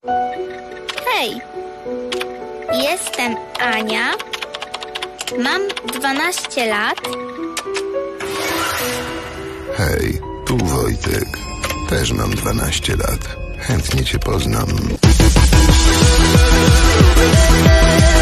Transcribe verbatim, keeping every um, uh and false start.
Hej, jestem Ania, mam dwanaście lat. Hej, tu Wojtek, też mam dwanaście lat. Chętnie cię poznam.